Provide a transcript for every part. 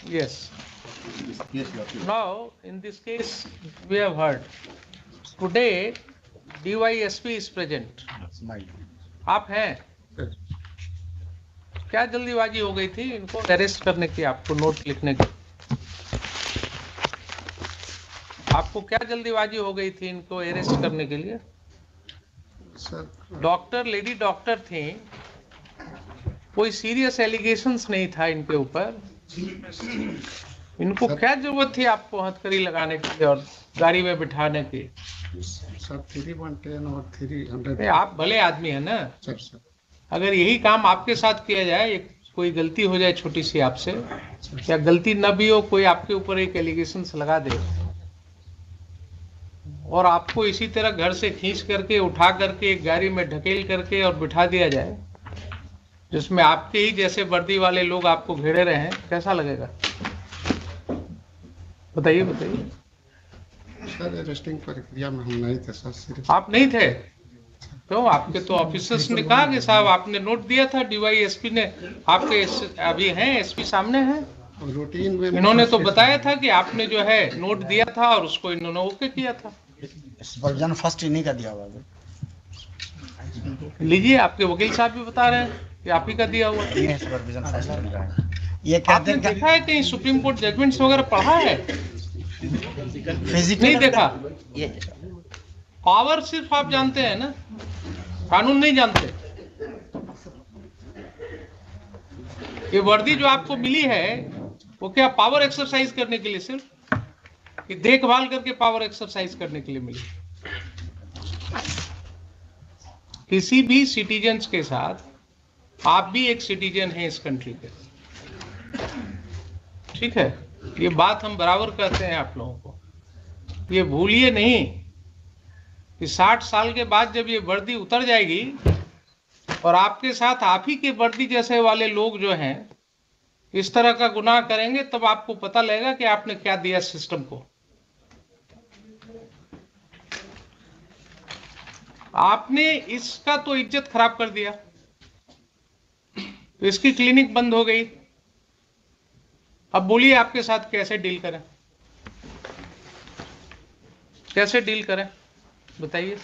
Yes. Yes, Lordship. Now, in this case, we have heard. Today, DYSP is present. आप हैं? क्या जल्दीबाजी हो गई थी इनको अरेस्ट करने की, आपको नोट लिखने की? आपको क्या जल्दीबाजी हो गई थी इनको अरेस्ट करने के लिए? डॉक्टर, लेडी डॉक्टर थी, कोई सीरियस एलिगेशंस नहीं था इनके ऊपर। इनको क्या जरूरत थी आपको हथकड़ी लगाने की और गाड़ी में बिठाने की? सर 310 और 300। आप भले आदमी है ना, सर अगर यही काम आपके साथ किया जाए, कोई गलती हो जाए छोटी सी आपसे, या गलती न भी हो, कोई आपके ऊपर एक एलिगेशंस लगा दे और आपको इसी तरह घर से खींच करके उठा करके एक गाड़ी में ढकेल करके और बिठा दिया जाए, जिसमें आपके ही जैसे वर्दी वाले लोग आपको घेरे रहे हैं, कैसा लगेगा? बताइए बताइए। सर अरेस्टिंग प्रक्रिया में हम नहीं थे सर। आप नहीं थे? क्यों? आपके तो ऑफिसर्स ने कहा कि साहब आपने नोट दिया था, डीवाईएसपी ने, आपके अभी हैं एसपी सामने हैं, रूटीन में इन्होंने तो बताया था कि आपने जो है नोट दिया था और उसको इन्होंने ओके किया था। सुपरविजन फर्स्ट इन्हीं का दिया हुआ है। लीजिए, आपके वकील साहब भी बता रहे हैं कि आप ही का दिया हुआ है। सुपरविजन फर्स्ट इनका है। ये कहते आपने हैं देखा है कहीं सुप्रीम कोर्ट जजमेंट्स वगैरह पढ़ा है? फिजिकल नहीं देखा। ये पावर सिर्फ आप जानते हैं ना, कानून नहीं जानते। ये वर्दी जो आपको मिली है वो क्या पावर एक्सरसाइज करने के लिए, सिर्फ कि देखभाल करके पावर एक्सरसाइज करने के लिए मिली? किसी भी सिटीजन्स के साथ आप भी एक सिटीजन हैं इस कंट्री के, ठीक है? ये बात हम बराबर कहते हैं आप लोगों को। ये भूलिए नहीं कि 60 साल के बाद जब ये वर्दी उतर जाएगी और आपके साथ आप ही के वर्दी जैसे वाले लोग जो हैं इस तरह का गुनाह करेंगे, तब आपको पता लगेगा कि आपने क्या दिया सिस्टम को। आपने इसका तो इज्जत खराब कर दिया, तो इसकी क्लिनिक बंद हो गई। अब बोलिए आपके साथ कैसे डील करें, कैसे डील करें, बताइए।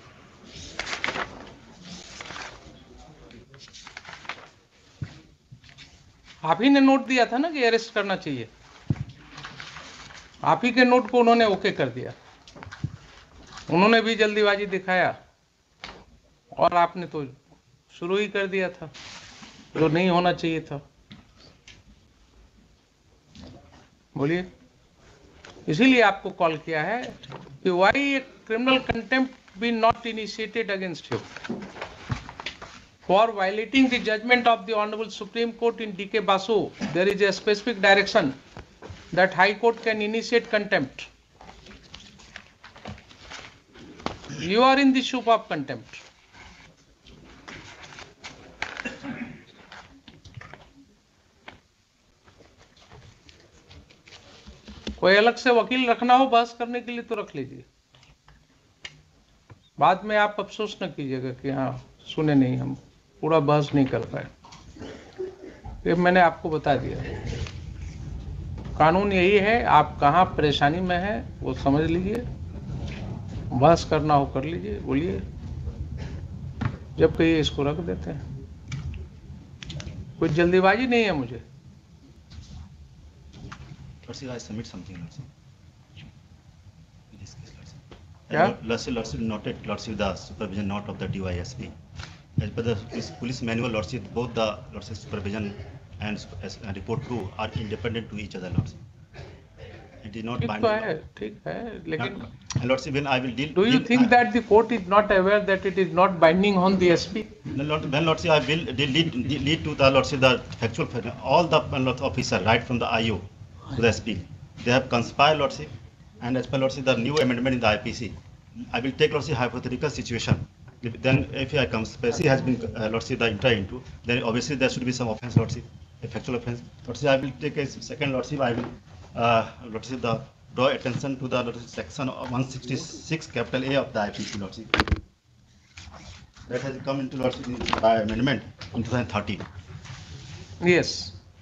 आप ही ने नोट दिया था ना कि अरेस्ट करना चाहिए, आप ही के नोट को उन्होंने ओके कर दिया। उन्होंने भी जल्दीबाजी दिखाया और आपने तो शुरू ही कर दिया था जो नहीं होना चाहिए था। बोलिए, इसीलिए आपको कॉल किया है कि why a criminal contempt be not initiated against you for violating the judgment of the Honorable Supreme Court in D.K. Basu. There is a specific direction that High Court can initiate contempt. You are in the soup of contempt. कोई अलग से वकील रखना हो बहस करने के लिए तो रख लीजिए, बाद में आप अफसोस न कीजिएगा कि हाँ सुने नहीं, हम पूरा बहस नहीं कर पाए। ये मैंने आपको बता दिया, कानून यही है। आप कहाँ परेशानी में है वो समझ लीजिए, बहस करना हो कर लीजिए, बोलिए, जब कहिए इसको रख देते हैं। कोई जल्दीबाजी नहीं है मुझे। Lordship, I submit something, Lordship. In this case, Lordship. Yeah? Lordship noted, Lordship, the supervision note of the DYSP. As per the police manual, Lordship, both the Lordship supervision and report crew are independent to each other, Lordship. It is not binding. ठीक है, लेकिन And Lordship, when I will deal. do you think that the court is not aware that it is not binding on the SP? When Lordship, I will lead to the Lordship the factual, all the officer right from the IO to the SP. They have conspired, Lordship, and as per Lordship, the new amendment in the IPC. I will take Lordship hypothetical situation. Then if a conspiracy has been Lordship the enter into, then obviously there should be some offence, Lordship, a factual offence. Lordship, I will take a second, Lordship, I will Lordship the draw attention to the Lordship section 166 capital A of the IPC, Lordship. That has come into Lordship by amendment in 2013. Yes.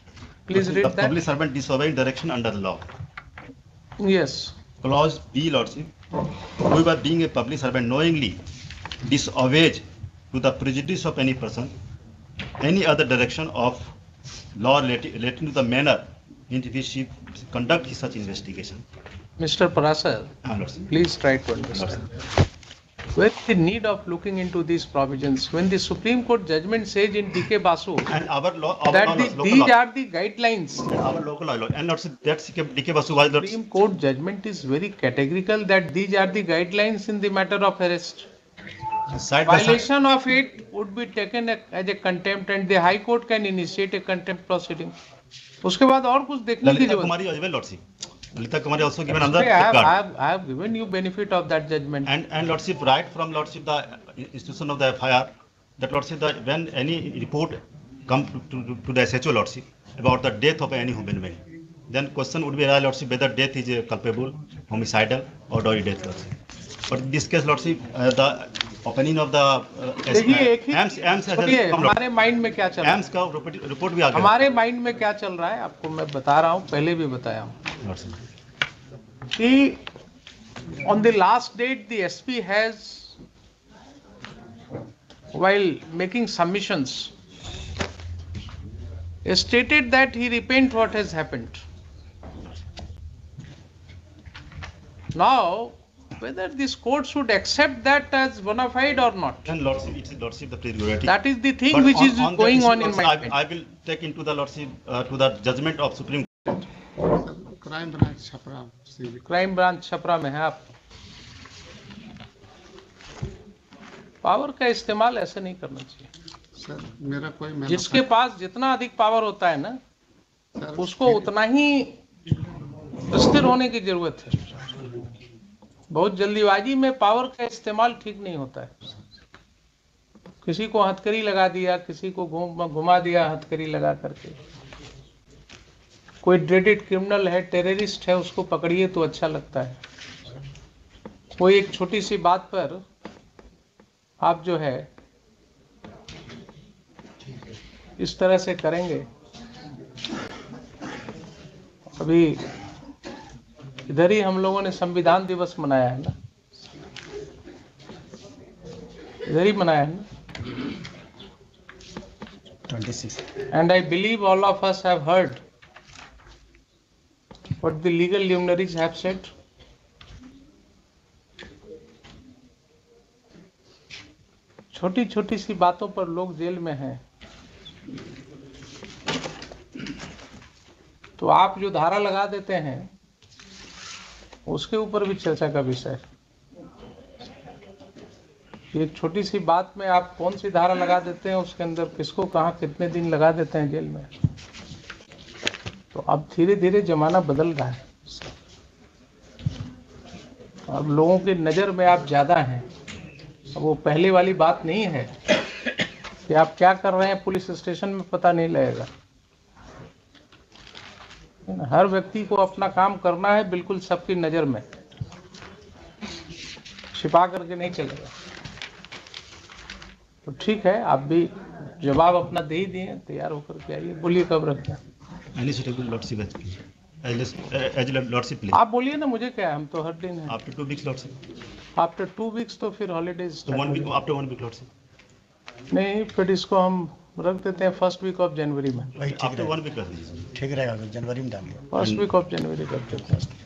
Please The read that. public servant disobeying direction under the law. Yes. Clause B, Lordship. Whoever being a public servant knowingly disobeys to the prejudice of any person, any other direction of law relating to the manner in which he conduct such investigation. Mr. Parasar, Lordship. please try to understand. Where is the need of looking into these provisions? When the Supreme Court judgment says in D.K. Basu And our law, that local these law. are the guidelines. And our local law. And Lordship, that's D.K. Basu was Lordship. Supreme Court judgment is very categorical that these are the guidelines in the matter of arrest. Side by side. Violation of it would be taken as a contempt and the High Court can initiate a contempt proceeding. उसके बाद और कुछ देखने की Lalita जरूरत Kumari as well, Lordship. Lalita Kumari also given है। under I have given you benefit of that judgment. And Lordship, right from Lordship, the institution of the FIR, that Lordship, that when any report come to the SHO, Lordship, about the death of any human being, then question would be, Lordship, whether death is culpable, homicidal, or doggy death, Lordship. But in this case, Lordship, the opinion of the देखिए एक ही AMS सुनिए, हमारे mind में क्या चल रहा है, AMS का रिपोर्ट भी आ गया हमारे माइंड में क्या चल रहा है आपको मैं बता रहा हूँ, पहले भी बताया हूँ Lordship. कि on the last date the SP has, while making submissions, stated that he repent what has happened. Now, whether this court should accept that as bona fide or not, And Lordship, it's Lordship the prerogative. that is the thing But which is that going issue, on in Lordship, my mind. I will take into the Lordship to the judgment of Supreme Court. Crime branch Chhapra civil crime branch Chhapra में है आप। Power का इस्तेमाल ऐसे नहीं करना चाहिए। Sir मेरा कोई मैटर जिसके पास जितना अधिक पावर होता है ना, सर उसको उतना ही स्थिर होने की जरूरत है। बहुत जल्दीबाजी में पावर का इस्तेमाल ठीक नहीं होता है। किसी को हथकड़ी लगा दिया, किसी को घुमा दिया हथकड़ी लगा करके। कोई ड्रेडेड क्रिमिनल है, टेररिस्ट है, उसको पकड़िए तो अच्छा लगता है। कोई एक छोटी सी बात पर आप जो है इस तरह से करेंगे। अभी इधर ही हम लोगों ने संविधान दिवस मनाया है ना, इधर ही मनाया है ना। 26. And I believe all of us have heard what the legal luminaries have said. छोटी छोटी सी बातों पर लोग जेल में हैं, तो आप जो धारा लगा देते हैं उसके ऊपर भी चर्चा का विषय है। एक छोटी सी बात में आप कौन सी धारा लगा देते हैं, उसके अंदर किसको कहाँ कितने दिन लगा देते हैं जेल में। तो अब धीरे धीरे जमाना बदल रहा है, अब लोगों की नज़र में आप ज़्यादा हैं। अब वो पहले वाली बात नहीं है कि आप क्या कर रहे हैं पुलिस स्टेशन में पता नहीं लगेगा। हर व्यक्ति को अपना काम करना है, बिल्कुल सबकी नज़र में, छिपा करके नहीं चलेगा। तो ठीक है, आप भी जवाब अपना दे ही दिए, तैयार होकर के आइए। बोलिए कब रखते हैं? Lordship, as Lordship, please. आप बोलिए ना, मुझे क्या है, हम तो हर दिन हैं। After 2 weeks, Lordship. After 2 weeks तो फिर holidays So 1 week, after 1 week, Lordship. नहीं, फिर इसको हम रख देते हैं फर्स्ट वीक ऑफ जनवरी में। वही ठीक After रहेगा, 1 week, कर दीजिए. ठीक रहेगा, जनवरी में डाल दिया। फर्स्ट वीक ऑफ जनवरी रख देते हैं।